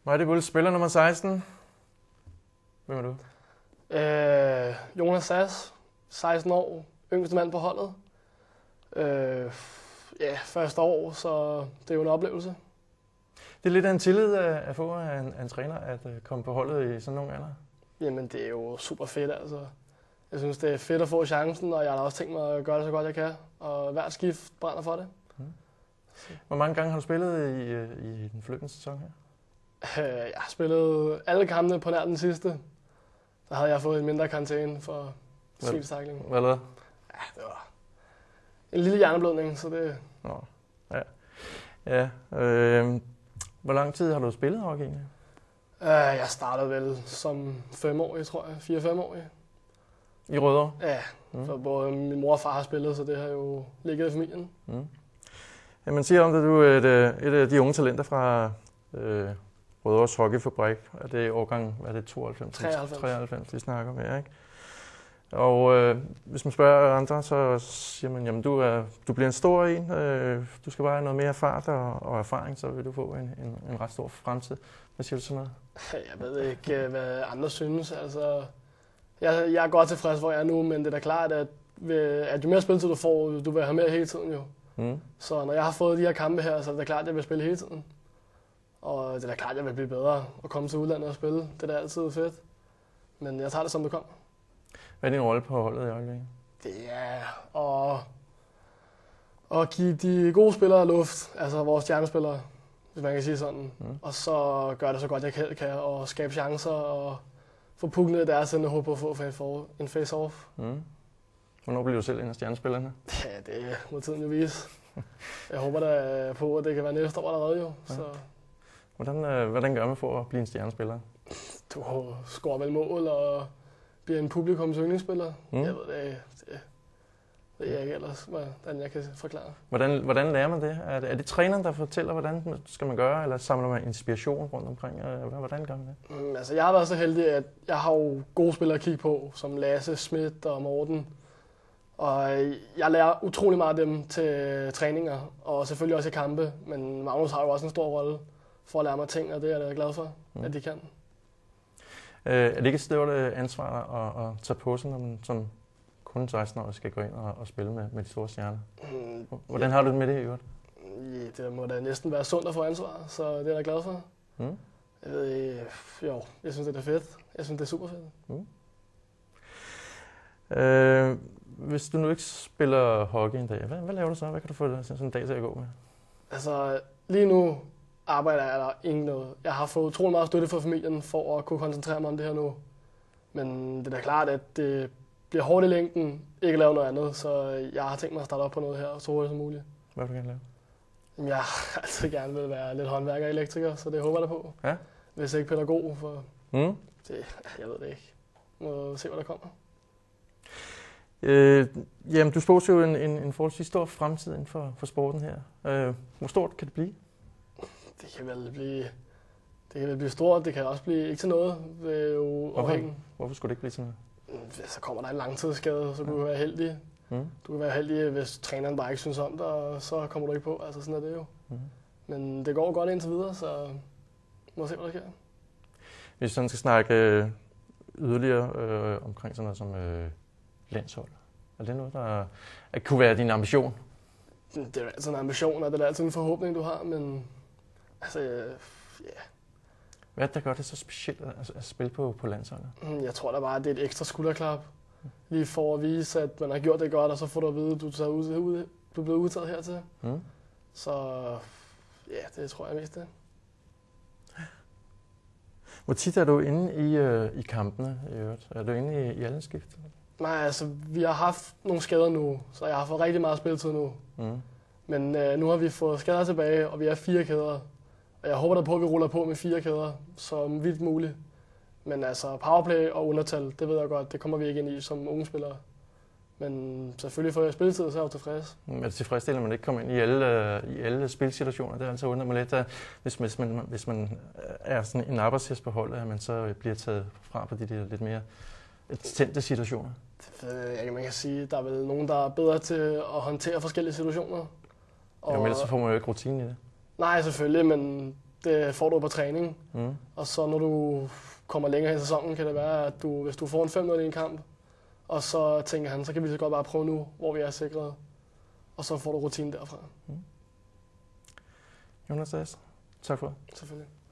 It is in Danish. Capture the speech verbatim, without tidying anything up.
Mighty Bulls spiller nummer seksten. Hvem er du? Øh, Jonas Sass, seksten år, yngste mand på holdet. Øh, ja, første år, så det er jo en oplevelse. Det er lidt af en tillid at at få af en, af en træner at øh, komme på holdet i sådan nogle alder. Jamen, det er jo super fedt, altså. Jeg synes, det er fedt at få chancen, og jeg har da også tænkt mig at gøre det så godt, jeg kan. Og hvert skift brænder for det. Mm. Hvor mange gange har du spillet i, øh, i den forløbende sæson her? Øh, jeg har spillet alle kampene på nær den sidste. Der havde jeg fået en mindre karantæne for svindstakling. Hvad lavede? Ja, det var en lille hjerneblødning, så det... Nå, ja. Ja, øh, hvor lang tid har du spillet hockey egentlig? Øh, jeg startede vel som femårig, tror jeg. fire-femårig. I Rødovre? Ja, Mm. for både min mor og far har spillet, så det har jo ligget i familien. Mm. Ja, man siger om, at du er et, øh, et af de unge talenter fra øh, Rødovres Hockeyfabrik. Er det årgang, hvad er det, tooghalvfems? treoghalvfems. treoghalvfems, vi snakker med, ikke? Og øh, hvis man spørger andre, så siger man, jamen du, er, du bliver en stor en, øh, du skal bare have noget mere fart og, og erfaring, så vil du få en, en, en ret stor fremtid. Hvad siger du sådan noget? Jeg ved ikke, hvad andre synes. Altså, jeg, jeg er godt tilfreds, hvor jeg er nu, men det er da klart, at, at jo mere spilletid du får, du vil have mere hele tiden jo. Mm. Så når jeg har fået de her kampe her, så er det da klart, at jeg vil spille hele tiden. Og det er da klart, at jeg vil blive bedre og komme til udlandet og spille. Det er da altid fedt. Men jeg tager det, som det kommer. Hvad er din rolle på holdet i øjeblikket? Det er at, at give de gode spillere luft, altså vores stjernespillere, hvis man kan sige sådan. Mm. Og så gøre det så godt jeg kan, kan og skabe chancer og få pukken ned i deres ende og håbe på at få en face-off. Mm. Hvornår bliver du selv en af stjernespillerne? Ja, det må tiden jo vise. Jeg håber da på, at det kan være næste år allerede jo. Ja. Så Hvordan, øh, hvordan gør man for at blive en stjernespiller? du scorer vel mål og bliver en publikums yndlingsspiller. Mm. Jeg ved det, det ved jeg ikke ellers, hvordan jeg kan forklare. Hvordan, hvordan lærer man det? Er det, er det træneren, der fortæller, hvordan skal man gøre, eller samler man inspiration rundt omkring? Hvordan gør man det? Mm, altså, jeg har været så heldig, at jeg har jo gode spillere at kigge på, som Lasse, Schmidt og Morten. Og jeg lærer utrolig meget af dem til træninger, og selvfølgelig også i kampe. Men Magnus har jo også en stor rolle for at lære mig ting, og det er jeg da glad for, mm. at de kan. Øh, er det ikke et stort ansvar at, at tage på sig, når man som kun seksten-årig skal gå ind og, og spille med, med de store stjerner? Mm, Hvordan ja. har du det med det i øvrigt? Ja, det må da næsten være sundt at få ansvar, så det er jeg da glad for. Mm. Jeg ved, jo, jeg synes, det er fedt. Jeg synes, det er super fedt. Mm. Øh, hvis du nu ikke spiller hockey en dag, hvad, hvad laver du så? Hvad kan du få sådan en dag til at gå med? Altså, lige nu arbejder jeg der ikke noget. Jeg har fået utrolig meget støtte fra familien for at kunne koncentrere mig om det her nu. Men det er da klart, at det bliver hårdt i længden, ikke at lave noget andet, så jeg har tænkt mig at starte op på noget her så hurtigt som muligt. Hvad vil du gerne lave? Jamen, jeg har altid gerne vil være lidt håndværker og elektriker, så det håber jeg da på. Ja? Hvis ikke pædagog, for Mm. det, jeg ved det ikke. Må se, hvad der kommer. Øh, jamen, du spurgte jo en, en, en forholdsvis stor fremtid inden for, for sporten her. Øh, hvor stort kan det blive? Det kan vel blive, det kan vel blive stort, det kan også blive ikke til noget. Det er jo Hvorfor, afhængigt. hvorfor skulle det ikke blive sådan noget? Så kommer der en langtidsskade, så du kan være heldig. Mm. Du kan være heldig, hvis træneren bare ikke synes om dig, og så kommer du ikke på. Altså sådan er det jo. Mm. Men det går godt indtil videre, så må se, hvad der sker. Hvis vi sådan skal snakke øh, yderligere øh, omkring sådan noget som øh, landshold, er det noget, der at kunne være din ambition? Det er jo altid en ambition, og det er altid en forhåbning, du har, men altså, ja. Yeah. Hvad er det, der gør det så specielt at, at spille på, på landsholdet? Jeg tror da bare, at det er et ekstra skulderklap. Lige for at vise, at man har gjort det godt, og så får du at vide, at du er, ud, du er blevet udtaget hertil. Mm. Så ja, det tror jeg mest det. Hvor tit er du inde i, øh, i kampene i øvrigt? Er du inde i, i alle skift? Nej, altså vi har haft nogle skader nu, så jeg har fået rigtig meget spilletid nu. Mm. Men øh, nu har vi fået skader tilbage, og vi er fire kæder. Og jeg håber da på, at vi ruller på med fire kæder, så vidt muligt. Men altså powerplay og undertal, det ved jeg godt, det kommer vi ikke ind i som unge spillere. Men selvfølgelig får jeg spilletid, så er jeg jo tilfreds. Men er det tilfredsstillende, at man ikke kommer ind i alle, i alle spilsituationer? Det er altså undrer mig lidt, at hvis, hvis, man, hvis man er sådan en arbejdshest på holdet, at man så bliver taget fra på de der lidt mere tændte situationer. Det, man kan sige, at der er vel nogen, der er bedre til at håndtere forskellige situationer. Og jo, men ellers så får man jo ikke rutinen i det. Nej, selvfølgelig, men Det får du på træning. Mm. Og så når du kommer længere hen i sæsonen, kan det være, at du, hvis du får en fem nul i en kamp, og så tænker han, så kan vi så godt bare prøve nu, hvor vi er sikret. Og så får du rutinen derfra. Mm. Jonas, tak for det. Selvfølgelig.